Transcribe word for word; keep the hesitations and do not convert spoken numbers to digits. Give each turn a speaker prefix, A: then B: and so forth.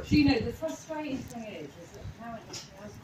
A: Do you know, the frustrating thing is, is that apparently she has